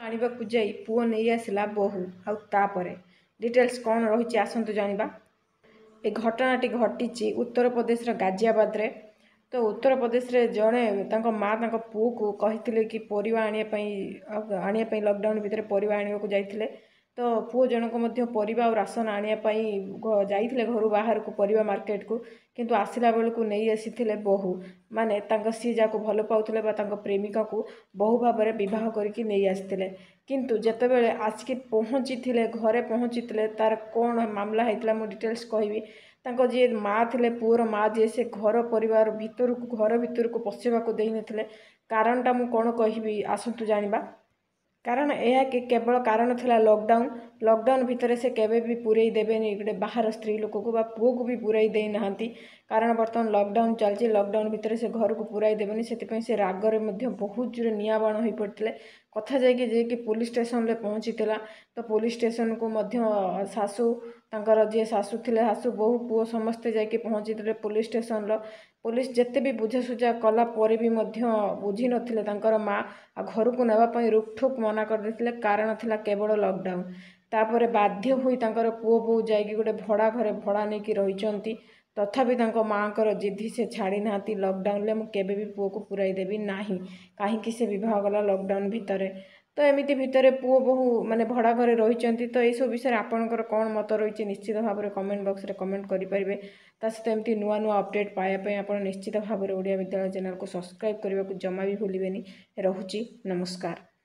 ଆଣିବାକୁ ଯାଇ ପୁଅ ନେଇ ଆସିଲା ବୋହୂ। ଆଉ ତାପରେ ଡିଟେଲ୍ସ କ'ଣ ରହିଛି ଆସନ୍ତୁ ଜାଣିବା। ଏ ଘଟଣାଟି ଘଟିଛି ଉତ୍ତରପ୍ରଦେଶର ଗାଜିଆବାଦରେ। ତ ଉତ୍ତରପ୍ରଦେଶରେ ଜଣେ ତାଙ୍କ ମା ତାଙ୍କ ପୁଅକୁ କହିଥିଲେ କି ପରିବା ଆଣିବା ପାଇଁ ଲକଡାଉନ୍ ଭିତରେ ପରିବା ଆଣିବାକୁ ଯାଇଥିଲେ। ତ ପୁଅ ଜଣକ ମଧ୍ୟ ପରିବା ଆଉ ରାସନ ଆଣିବା ପାଇଁ ଯାଇଥିଲେ ଘରୁ ବାହାରକୁ ପରିବା ମାର୍କେଟକୁ, କିନ୍ତୁ ଆସିଲା ବେଳକୁ ନେଇ ଆସିଥିଲେ ବୋହୂ। ମାନେ ତାଙ୍କ ସିଏ ଯାହାକୁ ଭଲ ପାଉଥିଲେ ବା ତାଙ୍କ ପ୍ରେମିକାକୁ ବୋହୂ ଭାବରେ ବିବାହ କରିକି ନେଇ ଆସିଥିଲେ। କିନ୍ତୁ ଯେତେବେଳେ ଆସିକି ପହଞ୍ଚିଥିଲେ ଘରେ ପହଞ୍ଚିଥିଲେ ତାର କ'ଣ ମାମଲା ହେଇଥିଲା ମୁଁ ଡିଟେଲ୍ସ କହିବି। ତାଙ୍କ ଯିଏ ମା ଥିଲେ ପୁଅର ମା ଯିଏ ସେ ଘର ଭିତରକୁ ପଶିବାକୁ ଦେଇନଥିଲେ। କାରଣଟା ମୁଁ କ'ଣ କହିବି ଆସନ୍ତୁ ଜାଣିବା। କାରଣ ଏହା କେବଳ କାରଣ ଥିଲା ଲକଡାଉନ୍ ଭିତରେ ସେ କେବେ ବି ପୁରେଇ ଦେବେନି ଗୋଟେ ବାହାର ସ୍ତ୍ରୀ ଲୋକକୁ ବା ପୁଅକୁ ବି ପୁରାଇ ଦେଇନାହାନ୍ତି। କାରଣ ବର୍ତ୍ତମାନ ଲକଡାଉନ୍ ଚାଲିଛି, ଲକଡାଉନ୍ ଭିତରେ ସେ ଘରକୁ ପୁରାଇ ଦେବେନି। ସେଥିପାଇଁ ସେ ରାଗରେ ମଧ୍ୟ ବହୁତ ଜୋରେ ନିଆଁବାଣ ହୋଇପଡ଼ିଥିଲେ। କଥା ଯାଇକି ପୋଲିସ୍ ଷ୍ଟେସନରେ ପହଞ୍ଚିଥିଲା। ତ ପୋଲିସ୍ ଷ୍ଟେସନକୁ ମଧ୍ୟ ଶାଶୁ ତାଙ୍କର ଯିଏ ଶାଶୁ ଥିଲେ ଶାଶୁ ବୋହୂ ପୁଅ ସମସ୍ତେ ଯାଇକି ପହଞ୍ଚିଥିଲେ ପୋଲିସ୍ ଷ୍ଟେସନର। ପୋଲିସ୍ ଯେତେ ବି ବୁଝାସୁଝା କଲା ପରେ ବି ମଧ୍ୟ ବୁଝିନଥିଲେ ତାଙ୍କର ମା। ଆଉ ଘରକୁ ନେବା ପାଇଁ ରୁକଠୁକ୍ ମନା କରିଦେଇଥିଲେ। କାରଣ ଥିଲା କେବଳ ଲକଡାଉନ୍। ତାପରେ ବାଧ୍ୟ ହୋଇ ତାଙ୍କର ପୁଅ ବୋହୂ ଯାଇକି ଗୋଟେ ଘରେ ଭଡ଼ା ନେଇକି ରହିଛନ୍ତି। ତଥାପି ତାଙ୍କ ମାଆଙ୍କର ଜିଦ୍ଦି ସେ ଛାଡ଼ି ନାହାନ୍ତି। ଲକଡାଉନରେ ମୁଁ କେବେ ବି ପୁଅକୁ ପୁରାଇ ଦେବି ନାହିଁ। କାହିଁକି ସେ ବିବାହ କଲା ଲକଡାଉନ୍ ଭିତରେ। ତ ଏମିତି ଭିତରେ ପୁଅ ବୋହୂ ମାନେ ଭଡ଼ା ଘରେ ରହିଛନ୍ତି। ତ ଏଇସବୁ ବିଷୟରେ ଆପଣଙ୍କର କ'ଣ ମତ ରହିଛି ନିଶ୍ଚିତ ଭାବରେ କମେଣ୍ଟ ବକ୍ସରେ କମେଣ୍ଟ କରିପାରିବେ। ତା ସହିତ ଏମିତି ନୂଆ ଅପଡ଼େଟ୍ ପାଇବା ପାଇଁ ଆପଣ ନିଶ୍ଚିତ ଭାବରେ ଓଡ଼ିଆ ବିଦ୍ୟାଳୟ ଚ୍ୟାନେଲକୁ ସବସ୍କ୍ରାଇବ୍ କରିବାକୁ ଜମା ବି ଭୁଲିବେନି। ରହୁଛି, ନମସ୍କାର।